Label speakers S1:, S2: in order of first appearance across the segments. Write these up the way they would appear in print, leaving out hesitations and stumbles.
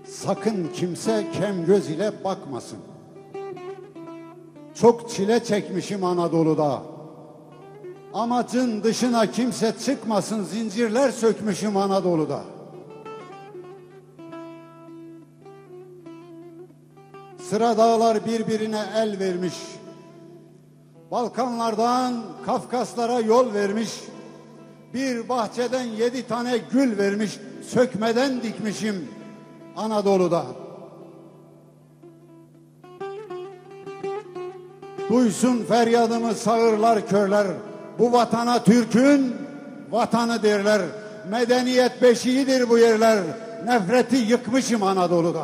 S1: Sakın kimse kem göz ile bakmasın. Çok çile çekmişim Anadolu'da. Amacın dışına kimse çıkmasın, zincirler sökmüşüm Anadolu'da. Sıra dağlar birbirine el vermiş. Balkanlardan Kafkaslara yol vermiş. Bir bahçeden 7 tane gül vermiş. Sökmeden dikmişim Anadolu'da. Duysun feryadımı sağırlar körler. Bu vatana Türk'ün vatanı derler. Medeniyet beşiğidir bu yerler. Nefreti yıkmışım Anadolu'da.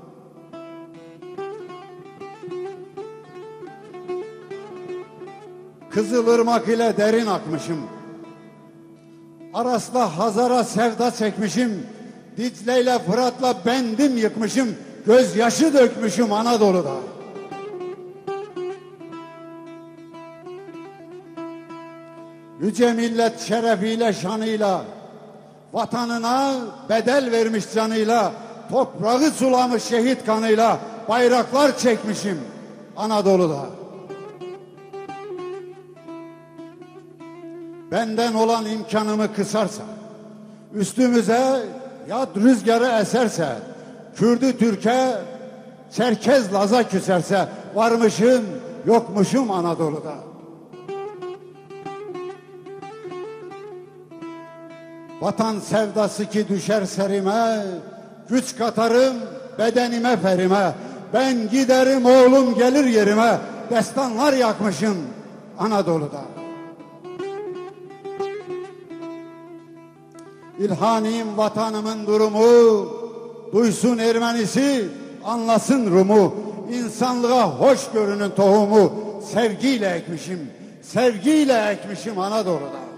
S1: Kızılırmak ile derin akmışım. Aras'la Hazar'a sevda çekmişim. Dicle ile Fırat'la bendim yıkmışım. Gözyaşı dökmüşüm Anadolu'da. Yüce millet şerefiyle şanıyla, vatanına bedel vermiş canıyla, toprağı sulamış şehit kanıyla, bayraklar çekmişim Anadolu'da. Benden olan imkanımı kısarsa, üstümüze yad rüzgarı eserse, Kürdü Türk'e, Çerkez Laz'a küserse, varmışım yokmuşum Anadolu'da. Vatan sevdası ki düşer serime, güç katarım bedenime ferime. Ben giderim oğlum gelir yerime, destanlar yakmışım Anadolu'da. İlhaniyim vatanımın durumu, duysun Ermenisi, anlasın Rum'u. İnsanlığa hoşgörünün tohumu, sevgiyle ekmişim, sevgiyle ekmişim Anadolu'da.